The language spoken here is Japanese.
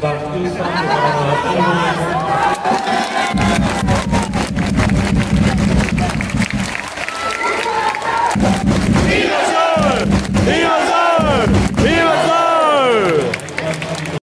バックスタンドからの熱い応援